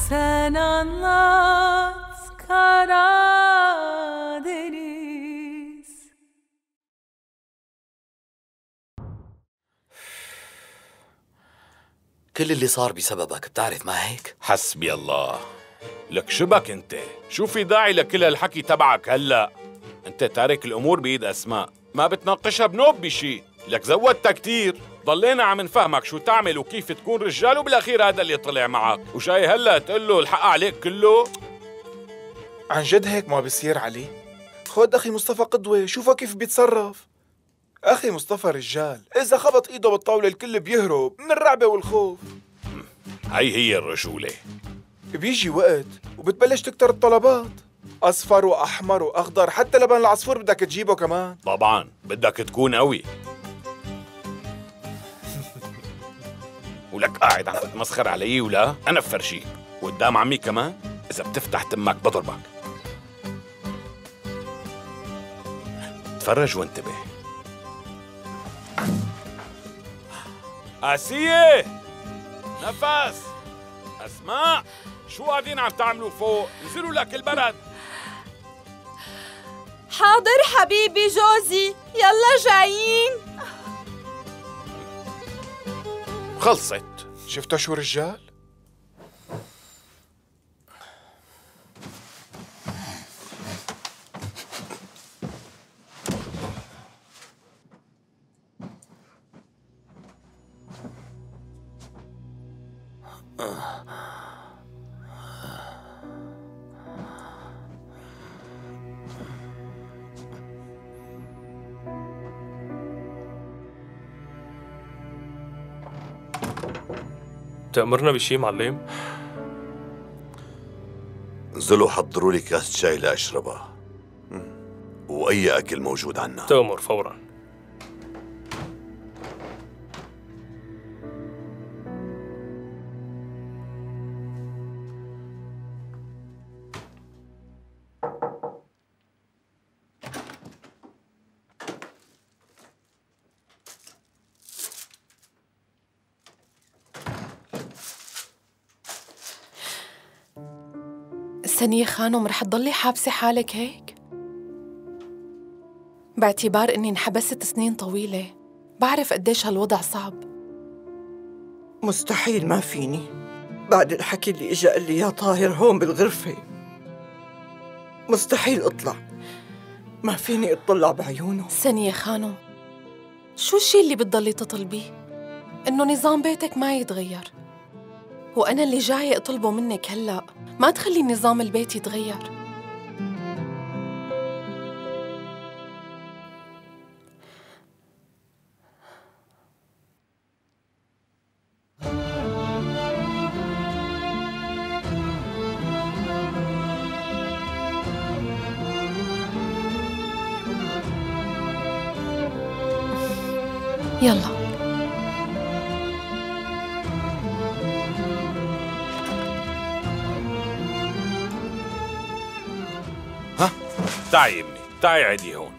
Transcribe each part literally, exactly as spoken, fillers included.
Sen anlat Karadeniz. كل اللي صار بسببك، بتعرف ما هيك؟ حسبي الله. لك شبك انت؟ شو في داعي لكل هالحكي تبعك هلا؟ انت تارك الامور بايد اسماء، ما بتناقشها بنوب بشي. لك زودتها كتير، ضلينا عم نفهمك شو تعمل وكيف تكون رجال، وبالاخير هذا اللي طلع معك، وجاي هلا تقول له الحق عليك كله؟ عن جد هيك ما بيصير علي؟ خد أخي مصطفى قدوة، شوفه كيف بيتصرف. أخي مصطفى رجال، إذا خبط إيده بالطاولة الكل بيهرب من الرعبة والخوف. هي هي الرجولة. بيجي وقت وبتبلش تكتر الطلبات، أصفر وأحمر وأخضر، حتى لبن العصفور بدك تجيبه كمان. طبعاً بدك تكون قوي. ولك قاعد عم تتمسخر علي ولا؟ أنا بفرجيك، وقدام عمي كمان، إذا بتفتح تمك بضربك. تفرج وانتبه. آسية! نفس! أسماء! شو قاعدين عم تعملوا فوق؟ نزلوا لك البرد. حاضر حبيبي جوزي، يلا جايين. خلصت. شفتوا شو رجال؟ تأمرنا بشي معلم؟ انزلوا حضروا لي كاس شاي لأشربها، وأي أكل موجود عنا. تأمر فوراً. سنية خانم، رح تضلي حابسة حالك هيك؟ باعتبار إني انحبست سنين طويلة، بعرف قديش هالوضع صعب. مستحيل، ما فيني بعد الحكي اللي إجا قال لي يا طاهر هون بالغرفة. مستحيل أطلع، ما فيني أطلع بعيونه. سنية خانم، شو الشي اللي بتضلي تطلبيه؟ إنه نظام بيتك ما يتغير، وأنا اللي جاية أطلبه منك هلأ ما تخلي نظام البيت يتغير. يلا ها؟ تعي امي، تعي عدي هون.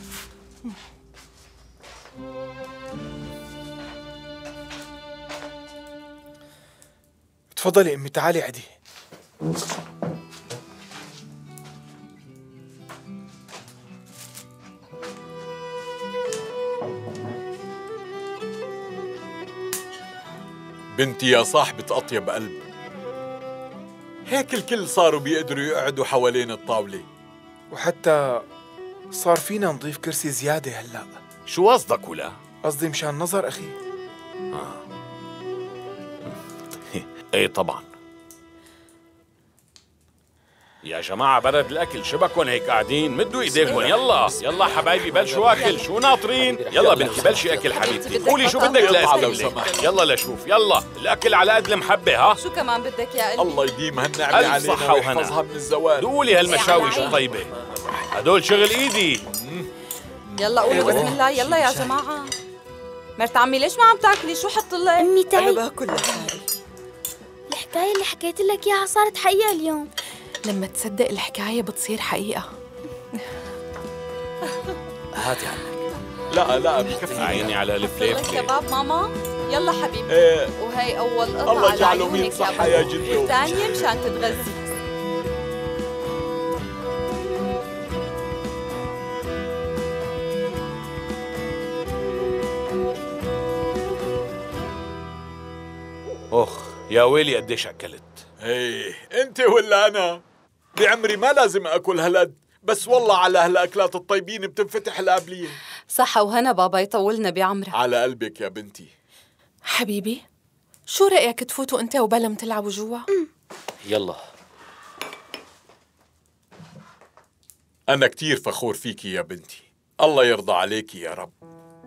تفضلي امي، تعالي عدي. بنتي يا صاحبة أطيب قلب، هيك الكل صاروا بيقدروا يقعدوا حوالين الطاولة، وحتى صار فينا نضيف كرسي زيادة هلأ. شو قصدك ولا؟ قصدي مشان نظر أخي. آه. ايه طبعا. يا جماعة برد الأكل، شبكن هيك قاعدين؟ مدوا إيديكم، يلا يلا حبايبي بلشوا أكل، شو ناطرين؟ يلا بنتي بلشي أكل حبيبتي، قولي شو بدك لأسئلة. يلا لشوف، يلا الأكل على قد المحبة. ها؟ شو كمان بدك يا قلبي؟ الله يديم هالنعمة علينا صحة ويحفظها من الزوال. قولي هالمشاوي شو طيبة، هدول شغل إيدي. يلا قولوا بسم الله، يلا يا جماعة. مرت عمي ليش ما عم تاكلي؟ شو حط لك؟ أمي تعي، أنا باكل لحالي. الحكاية اللي حكيت لك إياها صارت حقيقة اليوم. لما تصدق الحكاية بتصير حقيقة. هاتي عنك. لا لا بكفي. عيني على الفليفلة. كباب ماما. يلا حبيبي. ايه وهي أول قطعة الله يجعله لعيونك مية صحة يا جدو. الثانية مشان تتغذي. اخ يا ويلي قديش اكلت. ايه انت ولا انا؟ بعمري ما لازم اكل هالقد، بس والله على هالاكلات الطيبين بتنفتح القابليه. صحة وهنا بابا يطولنا بعمرك. على قلبك يا بنتي. حبيبي شو رأيك تفوتوا انت وبلم تلعبوا جوا؟ يلا. انا كتير فخور فيكي يا بنتي، الله يرضى عليكي يا رب.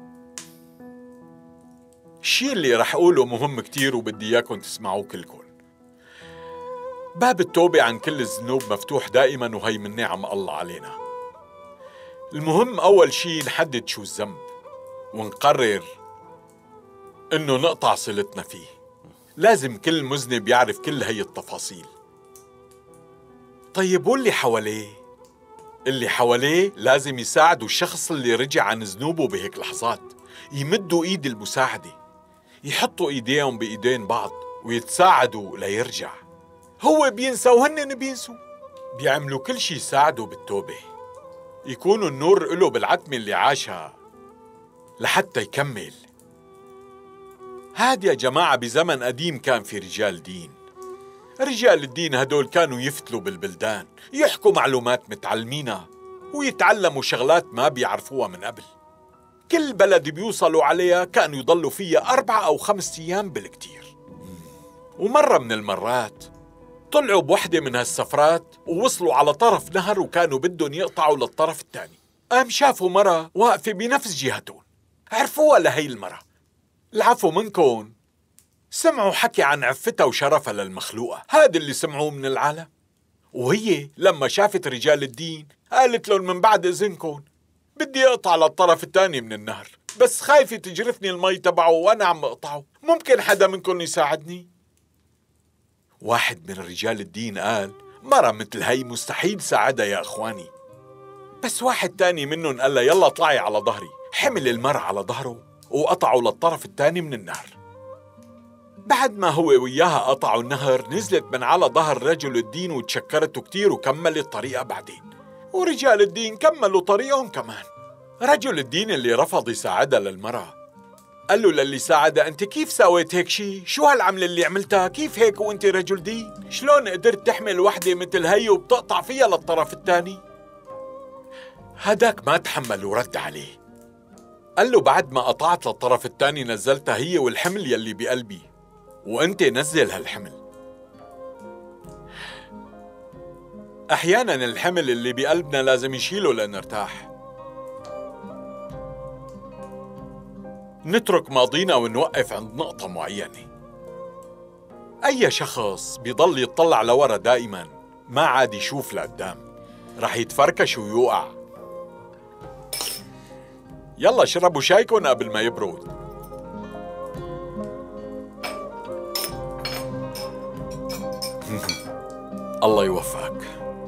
الشيء اللي رح أقوله مهم كتير وبدي إياكم تسمعوه كلكم. باب التوبة عن كل الذنوب مفتوح دائماً، وهي من نعم الله علينا. المهم أول شيء نحدد شو الذنب ونقرر إنه نقطع صلتنا فيه. لازم كل مذنب يعرف كل هي التفاصيل. طيب واللي حواليه؟ اللي حواليه لازم يساعدوا الشخص اللي رجع عن ذنوبه بهيك لحظات، يمدوا إيد المساعدة، يحطوا إيديهم بإيدين بعض ويتساعدوا ليرجع. هو بينسى وهن بينسوا، بيعملوا كل شي يساعدوا بالتوبة، يكونوا النور له بالعتمة اللي عاشها لحتى يكمل. هاد يا جماعة بزمن قديم كان في رجال دين. رجال الدين هدول كانوا يفتلوا بالبلدان، يحكوا معلومات متعلمينها ويتعلموا شغلات ما بيعرفوها من قبل. كل بلد بيوصلوا عليها كانوا يضلوا فيها أربعة أو خمس أيام بالكتير. ومرة من المرات طلعوا بوحدة من هالسفرات ووصلوا على طرف نهر وكانوا بدهم يقطعوا للطرف الثاني. قام شافوا مرة واقفة بنفس جهتهم، عرفوها لهي المرة. العفو منكم، سمعوا حكي عن عفتها وشرفها للمخلوقة، هذا اللي سمعوه من العالم. وهي لما شافت رجال الدين قالت لهم من بعد إذنكم بدي أقطع للطرف الثاني من النهر، بس خايفة تجرفني المي تبعه وأنا عم أقطعه، ممكن حدا منكم يساعدني؟ واحد من رجال الدين قال مرة مثل هي مستحيل ساعدها يا أخواني. بس واحد تاني منهم قال لها يلا اطلعي على ظهري، حمل المرأة على ظهره وقطعوا للطرف الثاني من النهر. بعد ما هو وياها قطعوا النهر نزلت من على ظهر رجل الدين وتشكرته كتير وكملت طريقها بعدين، ورجال الدين كملوا طريقهم كمان. رجل الدين اللي رفض يساعدها للمرأة قال له للي ساعدها أنت كيف سويت هيك شي؟ شو هالعملة اللي عملتها؟ كيف هيك وأنت رجل دين؟ شلون قدرت تحمل وحدة مثل هي وبتقطع فيها للطرف الثاني؟ هداك ما تحمل ورد عليه، قال له بعد ما قطعت للطرف الثاني نزلتها هي والحمل يلي بقلبي، وأنت نزل هالحمل. أحياناً الحمل اللي بقلبنا لازم يشيله لنرتاح. نترك ماضينا ونوقف عند نقطة معينة. أي شخص بيضل يتطلع لورا دائماً ما عاد يشوف لقدام، رح يتفركش ويوقع. يلا شربوا شايكن قبل ما يبرد. الله يوفقك.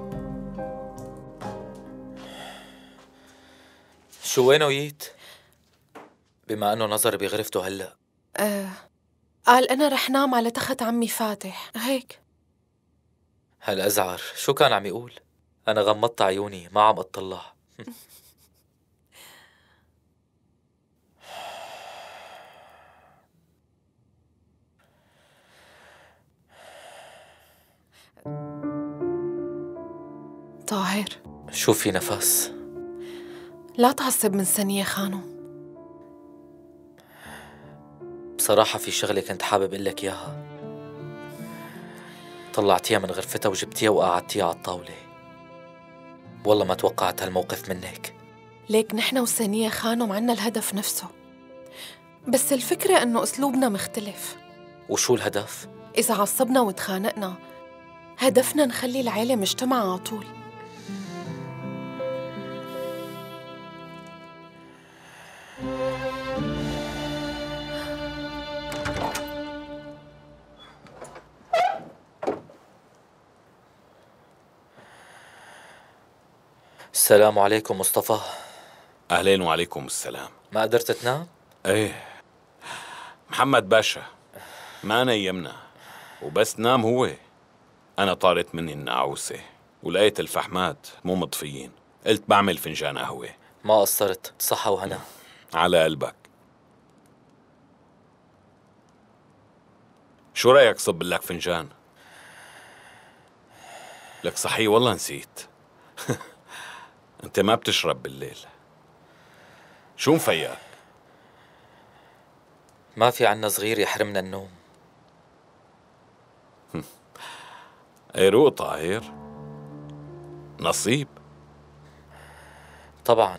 شو وينه جيت؟ بما انه نظر بغرفته هلا. آه قال انا رح نام على تخت عمي فاتح هيك. هلا ازعر، شو كان عم يقول؟ انا غمضت عيوني ما عم اطلع. طاهر شو في نفس؟ لا تعصب من ثانية خانم. بصراحة في شغلة كنت حابب اقول لك اياها. طلعتيها من غرفتها وجبتيها وقعدتيها على الطاولة. والله ما توقعت هالموقف منك. ليك نحن وثانية خانم عنا الهدف نفسه، بس الفكرة انه اسلوبنا مختلف. وشو الهدف؟ اذا عصبنا وتخانقنا هدفنا نخلي العيلة مجتمعة على طول. السلام عليكم مصطفى. أهلين وعليكم السلام. ما قدرت تنام؟ ايه محمد باشا ما نيمنا، وبس نام هو أنا طارت مني النعوسة ولقيت الفحمات مو مطفيين، قلت بعمل فنجان قهوة. ما قصرت، صحة وهنا. على قلبك. شو رأيك صب لك فنجان؟ لك صحيح والله نسيت. انت ما بتشرب بالليل، شو مفيقك؟ ما في عنا صغير يحرمنا النوم. ايروق طاهر، نصيب طبعا.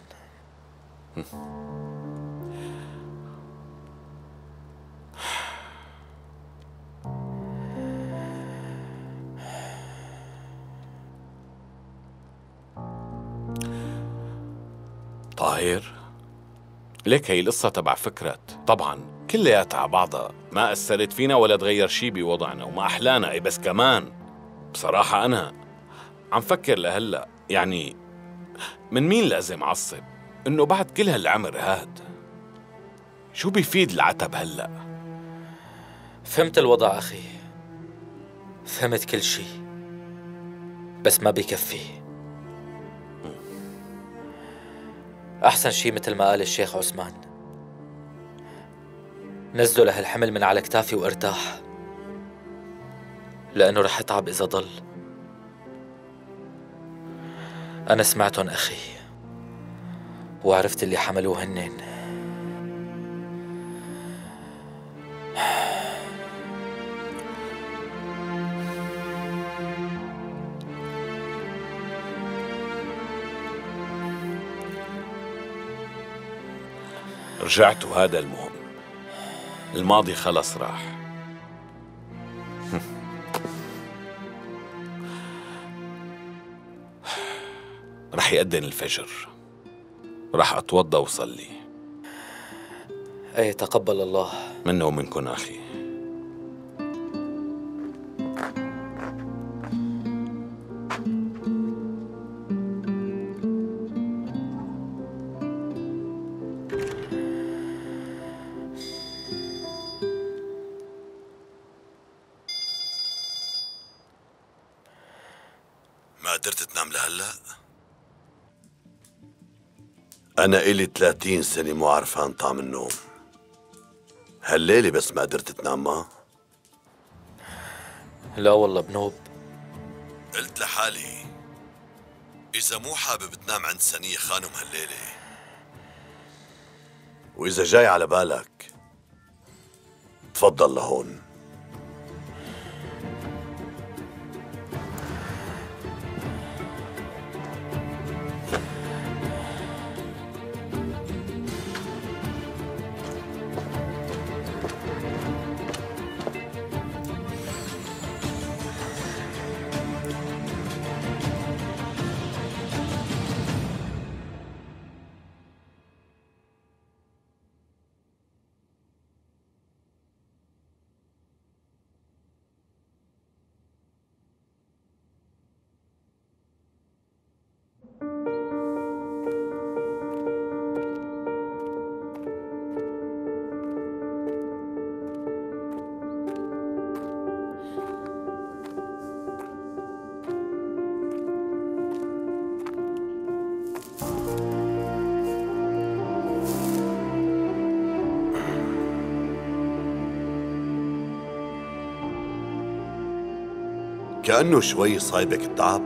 طاهر، ليك هي القصة تبع فكرة طبعا كلياتها على بعضها، ما أثرت فينا ولا تغير شي بوضعنا وما أحلانا. أي بس كمان بصراحة أنا عم فكر لهلأ، يعني من مين لازم أعصب إنه بعد كل هالعمر هاد شو بيفيد العتب هلأ؟ فهمت الوضع أخي، فهمت كل شي، بس ما بيكفي. أحسن شي مثل ما قال الشيخ عثمان، نزلوا له الحمل من على كتافي وارتاح، لأنه رح أتعب إذا ضل. أنا سمعتهم أخي وعرفت اللي حملوه هنين. رجعت وهذا المهم، الماضي خلص راح. رح يأذن الفجر، رح أتوضى وصلي. أي تقبل الله منه ومنكن أخي. ما قدرت تنام لهلأ؟ أنا إلي ثلاثين سنة مو عرفان طعم النوم، هالليلة بس ما قدرت تنام. ما لا والله بنوب. قلت لحالي إذا مو حابب تنام عند سنية خانم هالليلة، وإذا جاي على بالك تفضل لهون. كأنه شوي صايبك التعب.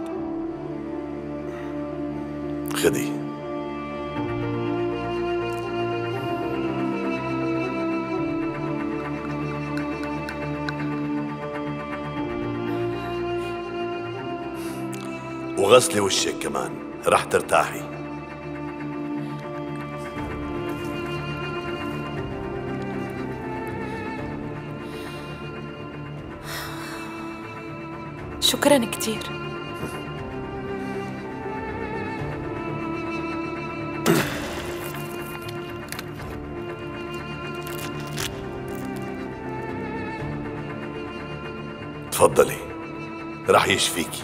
خدي. وغسلي وشك كمان، رح ترتاحي. شكراً كتير. تفضلي، رح يشفيكي.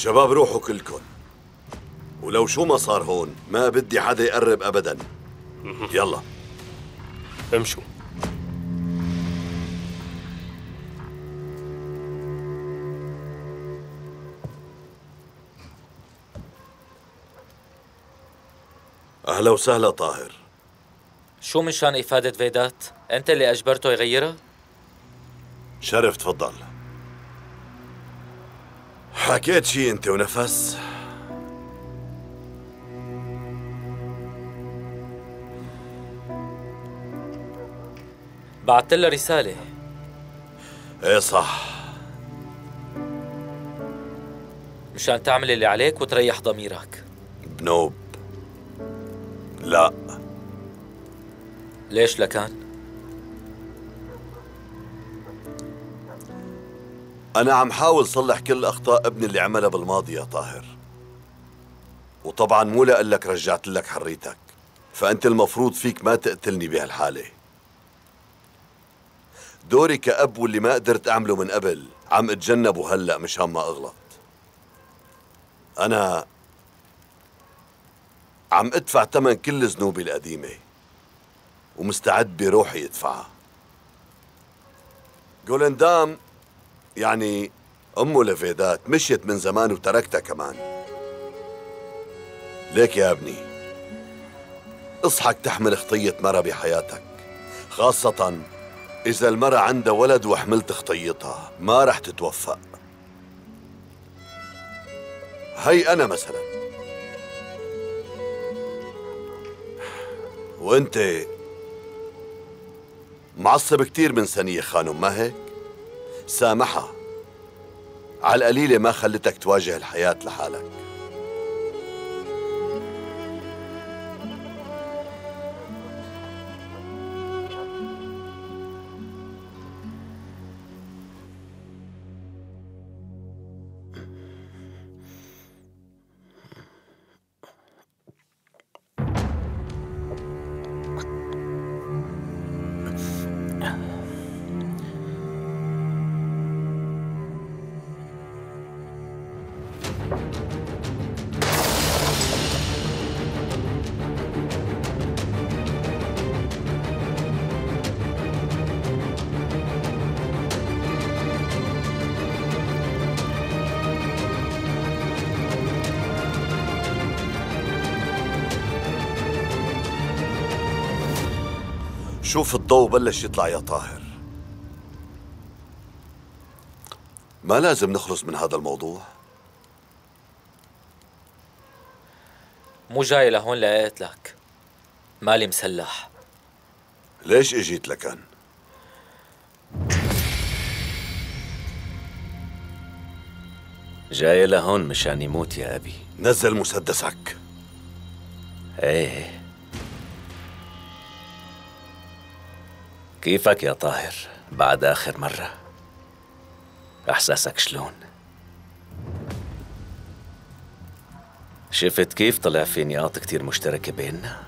شباب روحوا كلكن، ولو شو ما صار هون ما بدي حدا يقرب أبدا. يلا امشوا. أهلا وسهلا طاهر. شو مشان إفادة فيدات؟ أنت اللي أجبرته يغيرها؟ شرف تفضل. حكيت شي أنت ونفس؟ بعثت له رسالة. ايه صح. مشان تعمل اللي عليك وتريح ضميرك. بنوب لا. ليش لكان؟ أنا عم حاول صلح كل أخطاء ابني اللي عملها بالماضي يا طاهر، وطبعا مو لقلك رجعت لك حريتك، فأنت المفروض فيك ما تقتلني بهالحالة. دوري كأب واللي ما قدرت أعمله من قبل عم أتجنبه هلأ مشان ما أغلط. أنا عم أدفع ثمن كل ذنوبي القديمة ومستعد بروحي أدفعها. جولندام يعني أمه لفيدات مشيت من زمان وتركتها كمان. ليك يا ابني اصحك تحمل خطية مرة بحياتك، خاصة إذا المرة عندها ولد وحملت خطيتها ما رح تتوفق. هي أنا مثلا، وأنت معصب كتير من سنية خانم ما هيك؟ سامحها، على القليلة ما خلتك تواجه الحياة لحالك. شوف الضوء بلش يطلع يا طاهر، ما لازم نخلص من هذا الموضوع. مو جاي لهون لقيتلك، مالي مسلح. ليش اجيت لكن؟ جاي لهون مشان يموت يا أبي. نزل مسدسك. ايه. كيفك يا طاهر بعد آخر مرة؟ إحساسك شلون؟ شفت كيف طلع في نقاط كتير مشتركة بيننا؟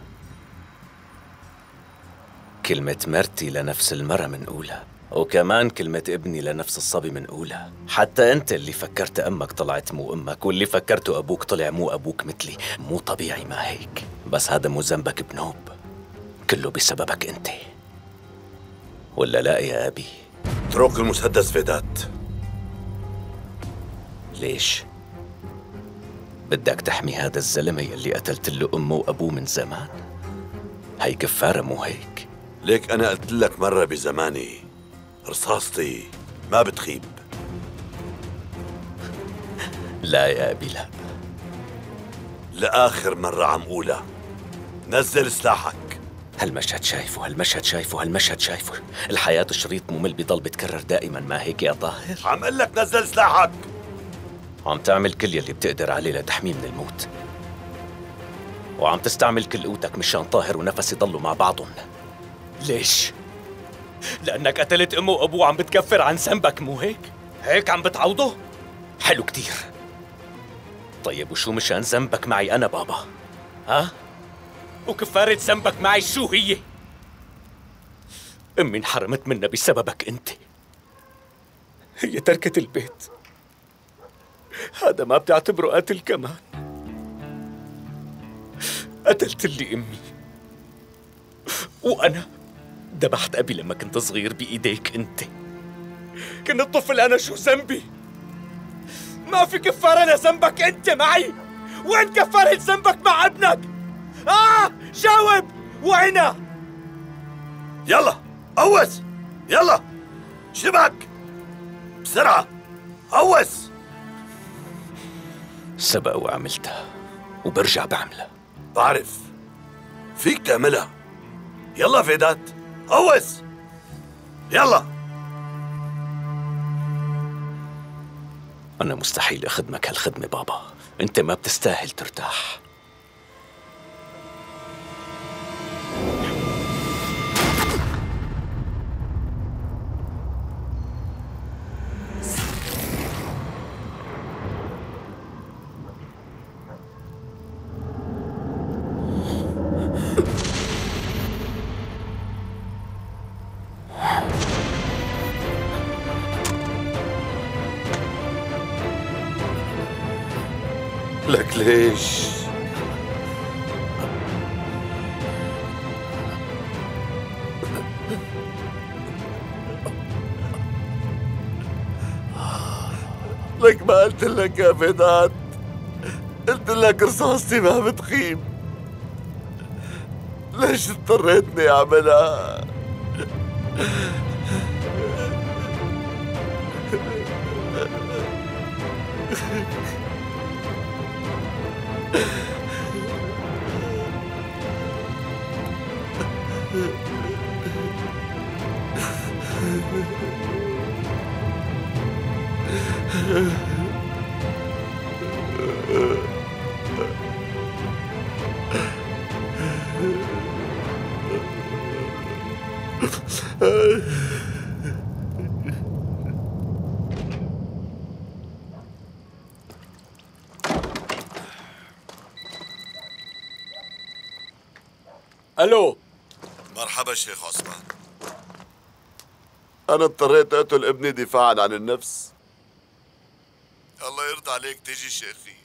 كلمة مرتي لنفس المرة من أولى، وكمان كلمة ابني لنفس الصبي من أولى. حتى أنت اللي فكرت أمك طلعت مو أمك، واللي فكرته أبوك طلع مو أبوك مثلي. مو طبيعي ما هيك؟ بس هذا مو ذنبك بنوب، كله بسببك أنت، ولا لا يا أبي؟ اترك المسدس فيدات. ليش؟ بدك تحمي هذا الزلمة يلي قتلت له أمه وأبوه من زمان؟ هي كفارة مو هيك؟ ليك أنا قلت لك مرة بزماني رصاصتي ما بتخيب. لا يا أبي لا. لآخر مرة عم قولها، نزل سلاحك. هالمشهد شايفه هالمشهد شايفه هالمشهد شايفه الحياة شريط ممل بيضل بتكرر دائما، ما هيك يا طاهر؟ عم قل لك نزل سلاحك. عم تعمل كل يلي بتقدر عليه لتحميه من الموت، وعم تستعمل كل قوتك مشان طاهر ونفس يضلوا مع بعضهم. ليش؟ لأنك قتلت أمه وأبوه عم بتكفر عن ذنبك مو هيك؟ هيك عم بتعوضه؟ حلو كتير. طيب وشو مشان ذنبك معي أنا بابا؟ ها؟ وكفارة ذنبك معي شو هي؟ أمي انحرمت منا بسببك أنت. هي تركت البيت هذا ما بتعتبره قتل كمان؟ قتلت لي أمي، وأنا ذبحت أبي لما كنت صغير بإيديك أنت. كنت طفل أنا، شو ذنبي؟ ما في كفارة لذنبك أنت معي. وين كفارة ذنبك مع ابنك؟ آه جاوب، وينها؟ يلا قوس، يلا شبك بسرعة، قوس. سبق وعملتها وبرجع بعملها. بعرف فيك تعملها. يلا فيدات قوس، يلا. أنا مستحيل أخدمك هالخدمة بابا، أنت ما بتستاهل ترتاح. لك ليش؟ لك ما قلت لك يا فيدات؟ قلت لك رصاصتي ما بتخيب. ليش اضطريتني اعملها؟ الو. مرحبا شيخ عثمان. أنا اضطريت أقتل ابني دفاعاً عن النفس. الله يرضى عليك تيجي شيخي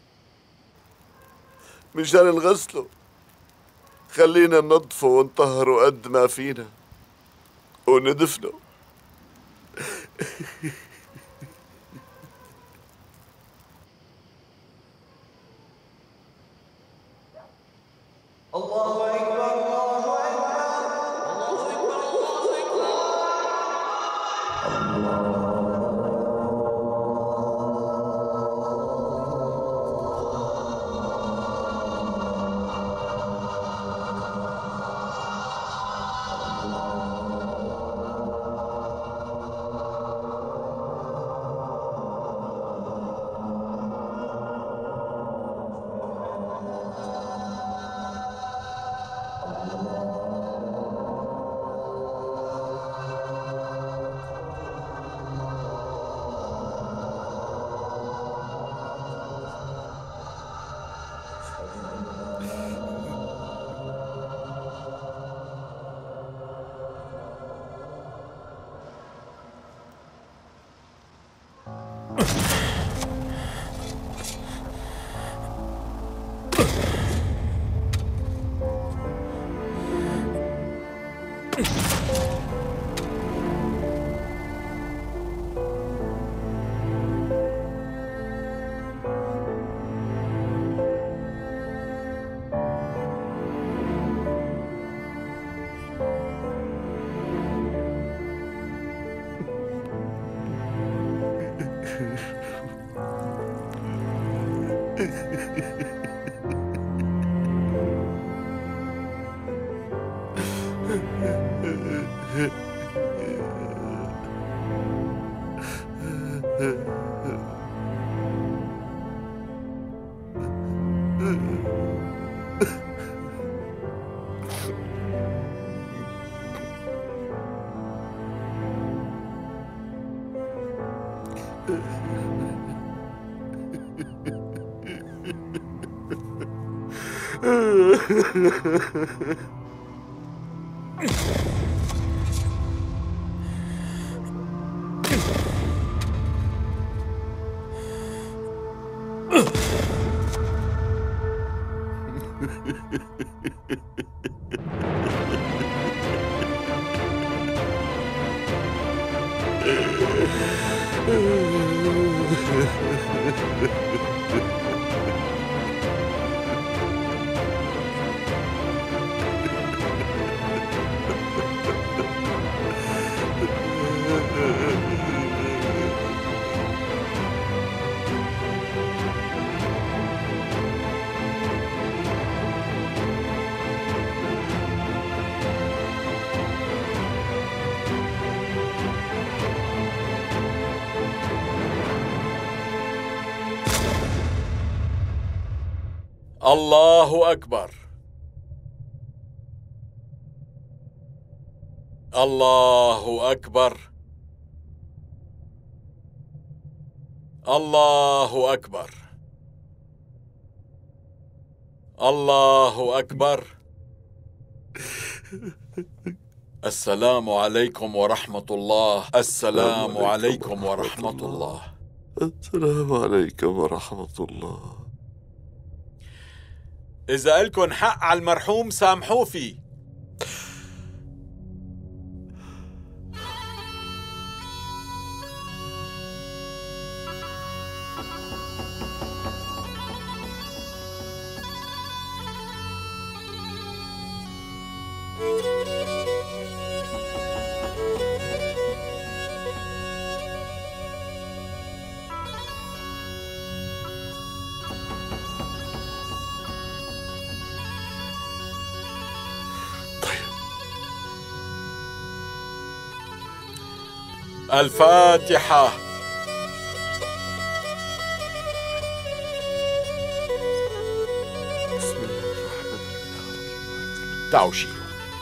مشان نغسله. خلينا ننظفه ونطهره قد ما فينا وندفنه. الله أكبر، الله أكبر، الله أكبر. الله أكبر. الله أكبر. الله أكبر. الله أكبر. السلام عليكم ورحمة الله. السلام عليكم ورحمة الله. السلام عليكم ورحمة الله. إذا إلكن حق على المرحوم سامحوه فيه. الفاتحة. بسم الله الرحمن الرحيم. تعالوا شيلوا.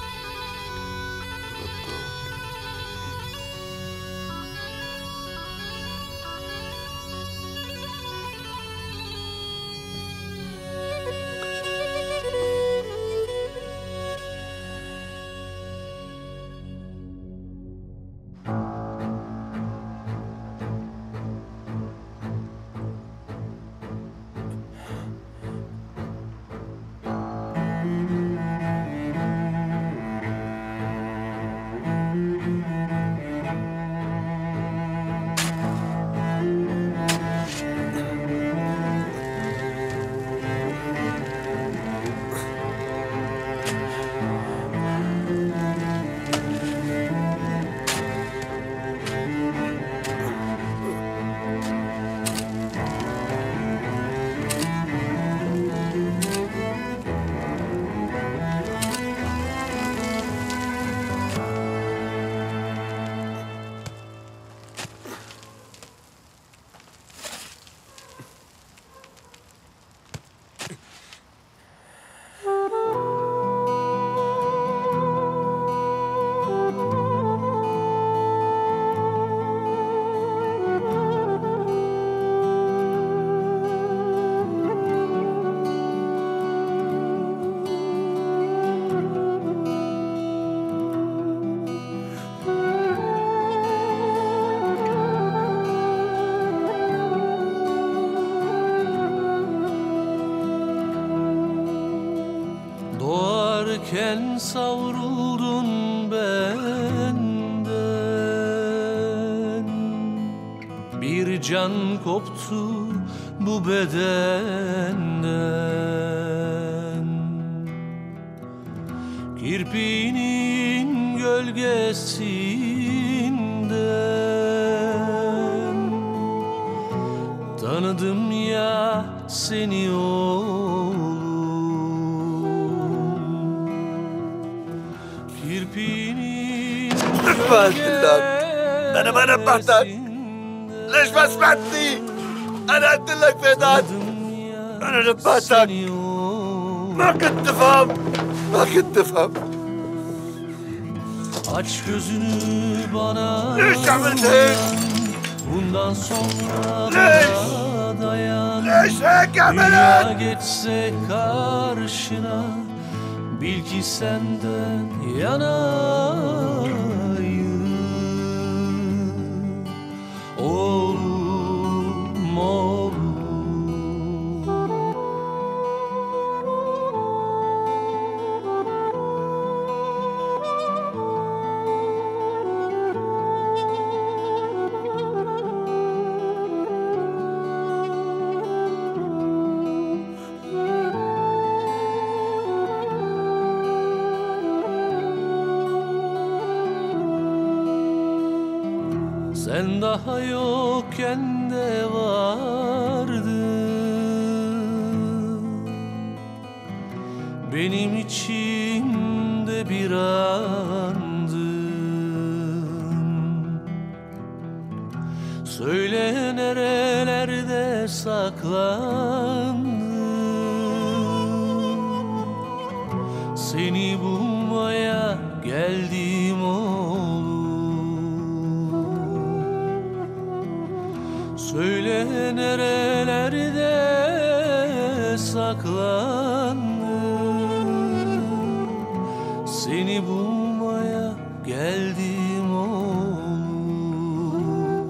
Doğarken savruldun benden, bir can koptu bu bedenden. Kirpiğinin gölgesinden tanıdım ya seni oğlum. Kirpiğinin نبهت أنا ما نبهتك. ليش ما سمعتني؟ أنا قلت لك فداد. أنا نبهتك. ما كنت تفهم. ما كنت تفهم. Aç gözünü bana. ليش عملت هيك؟ Bundan sonra ليش؟ dayan. ليش هيك Dünya عملت؟ geçse karşına, bil ki senden yanayım. Oğlum, oğlum. Sen daha yokken de vardı. Benim içimde bir andın. Söyle nerelerde saklandın. Seni bulmaya geldim oğlum. Söyle nerelerde saklandın. Seni bulmaya geldim oğlum.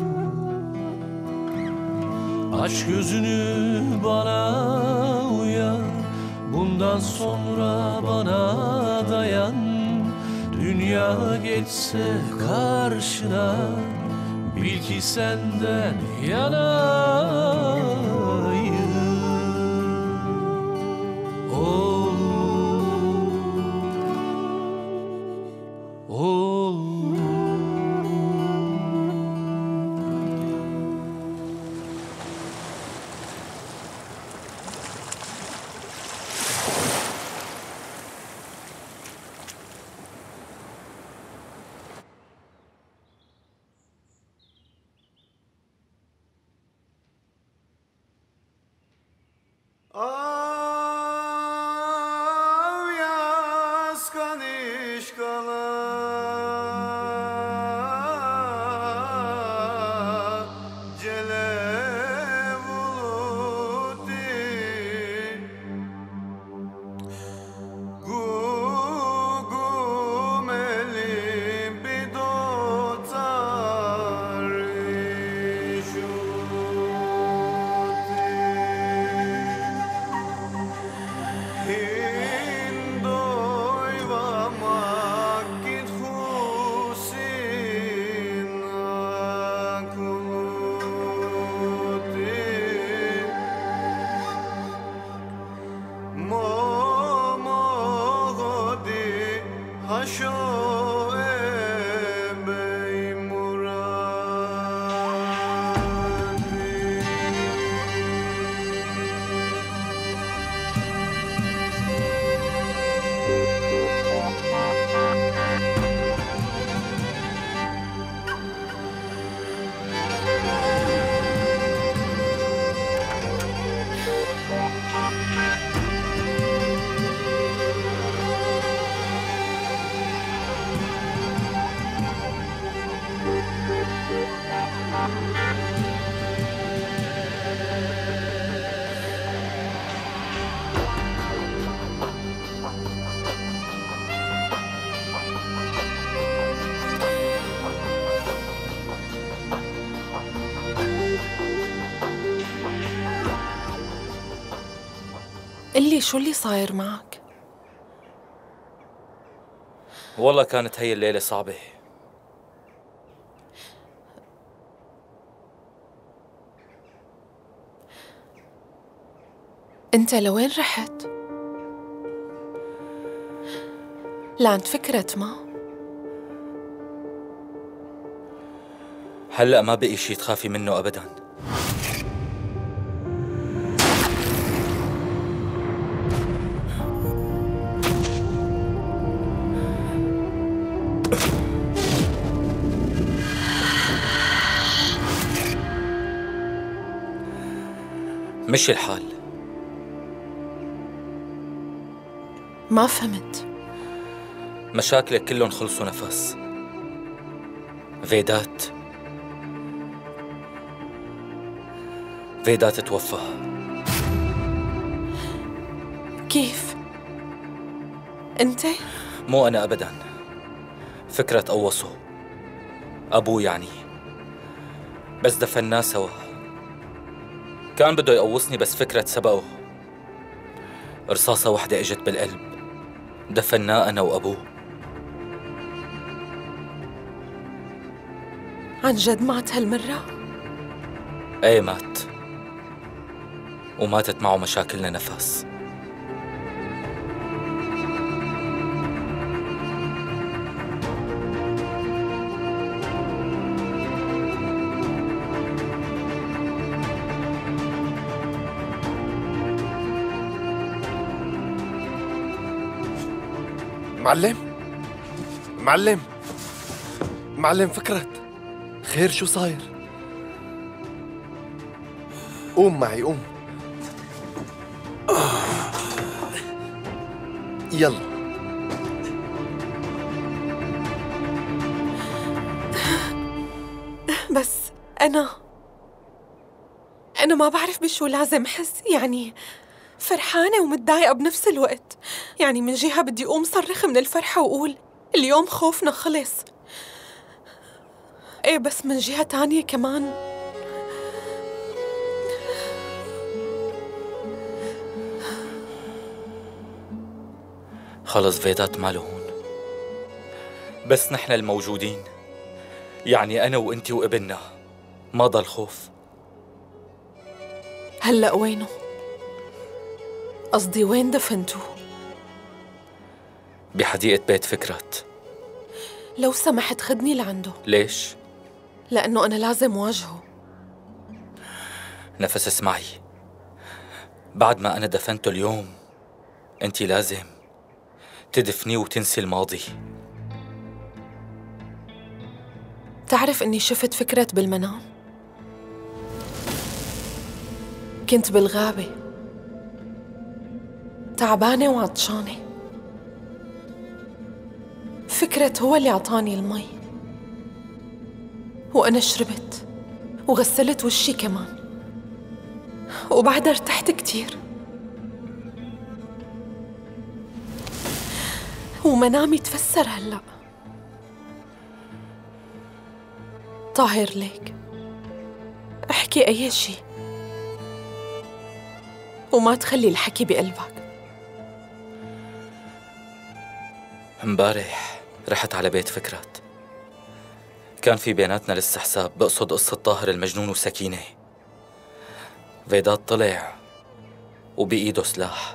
Aç gözünü bana uyan. Bundan sonra bana dayan. Dünya geçse karşına, bil ki senden yanayım. Oğlum, oğlum. قلي شو اللي صاير معك؟ والله كانت هي الليلة صعبة. انت لوين رحت؟ لعند فكرة ما؟ هلأ ما بقي شي تخافي منه أبداً. مشي الحال. ما فهمت. مشاكلك كلهم خلصوا نفس. فيدات فيدات توفى. كيف؟ انت؟ مو أنا أبداً، فكرة قوصه أبوه يعني، بس دفناه سوا. كان بده يقوصني بس فكرة سبقه. رصاصة واحدة اجت بالقلب، دفناه أنا وأبوه. عن جد مات هالمرة؟ ايه مات، وماتت معه مشاكلنا نفس. معلم معلم معلم فكرت، خير شو صاير؟ قوم معي قوم. يلا. بس أنا أنا ما بعرف بشو لازم أحس، يعني فرحانة ومتضايقة بنفس الوقت. يعني من جهة بدي أقوم صرخ من الفرحة وأقول اليوم خوفنا خلص، إيه بس من جهة تانية كمان خلص فيدات ماله هون، بس نحن الموجودين، يعني أنا وإنتي وابننا، ما ضل خوف. هلأ وينه؟ قصدي وين دفنتوه؟ بحديقة بيت فكرت. لو سمحت خدني لعنده. ليش؟ لأنه أنا لازم واجهه. نفس اسمعي، بعد ما أنا دفنته اليوم أنتي لازم تدفنيه وتنسي الماضي. تعرف إني شفت فكرة بالمنام؟ كنت بالغابة تعبانة وعطشانة. فكرة هو اللي عطاني المي وأنا شربت وغسلت وشي كمان، وبعدها ارتحت كتير ومنامي تفسر هلأ. طاهر ليك احكي أي شي وما تخلي الحكي بقلبك. امبارح رحت على بيت فكرت، كان في بيناتنا لسه حساب، بقصد قصة طاهر المجنون وسكينة. فيدات طلع وبإيده سلاح.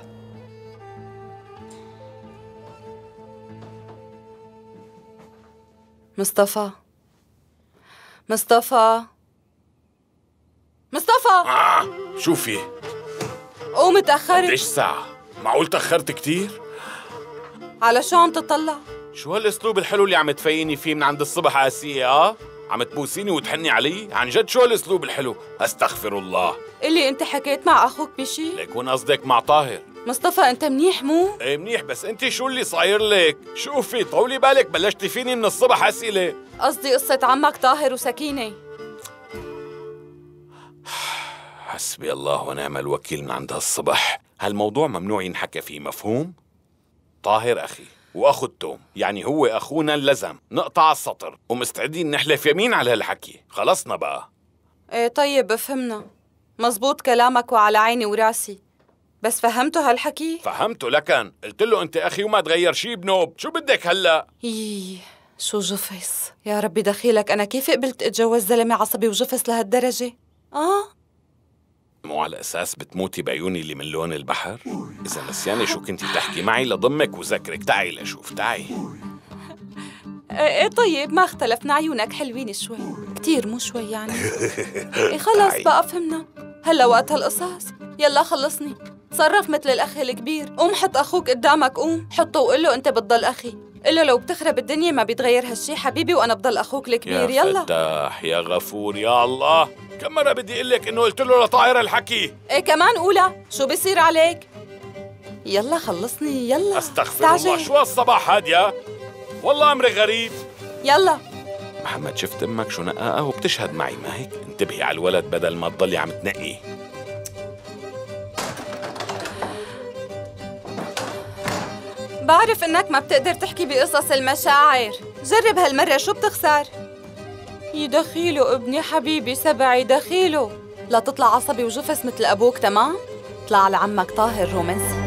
مصطفى مصطفى مصطفى آه شو في؟ قوم تأخرت. قديش ساعة؟ معقول تأخرت كتير؟ على شو عم تطلع؟ شو هالاسلوب الحلو اللي عم تفيني فيه من عند الصبح آسية؟ اه؟ عم تبوسيني وتحني علي؟ عن جد شو هالاسلوب الحلو؟ استغفر الله. قلي انت حكيت مع اخوك بشي؟ ليكون قصدك مع طاهر. مصطفى انت منيح مو؟ ايه منيح، بس انت شو اللي صاير لك؟ شوفي طولي بالك بلشتي فيني من الصبح اسئلة. قصدي قصة عمك طاهر وسكينة. حسبي الله ونعم الوكيل من عند هالصبح. هالموضوع ممنوع ينحكى فيه، مفهوم؟ طاهر أخي وأخو التوم، يعني هو أخونا اللزم، نقطع السطر ومستعدين نحلف يمين على هالحكي. خلصنا بقى. ايه طيب فهمنا، مزبوط كلامك وعلى عيني وراسي، بس فهمته هالحكي؟ فهمته، لكن قلت له أنت أخي وما تغير شي بنوب. شو بدك هلأ؟ يي شو جفس، يا ربي دخيلك. أنا كيف قبلت أتجوز زلمة عصبي وجفس لهالدرجة؟ آه مو على أساس بتموتي بعيوني اللي من لون البحر؟ إذا نسياني شو كنتي تحكي معي لضمك وذكرك. تعي لشوف تعي. ايه طيب ما اختلفنا، عيونك حلوين شوي كتير مو شوي يعني. ايه خلص بقى فهمنا. هلا وقت هالقصص، يلا خلصني. تصرف مثل الأخ الكبير، قوم حط أخوك قدامك، قوم حطه وقول له أنت بتضل أخي. قل له لو بتخرب الدنيا ما بيتغير هالشي حبيبي، وأنا بضل أخوك الكبير. يا يلا فتاح يا غفور يا الله. كم مرة بدي أقول لك إنه قلت له لطائر الحكي؟ إيه كمان قولها، شو بيصير عليك؟ يلا خلصني يلا. أستغفر تعجل. الله، شو هالصباح هادية؟ والله أمري غريب. يلا محمد، شفت أمك شو نقاقة وبتشهد معي، ما هيك؟ انتبهي على الولد بدل ما تضلي عم تنقي. بعرف إنك ما بتقدر تحكي بقصص المشاعر، جرب هالمرة شو بتخسر؟ يدخيله ابني حبيبي سبعي، دخيله لا تطلع عصبي وجفس مثل أبوك. تمام؟ طلع لعمك طاهر رومانسي.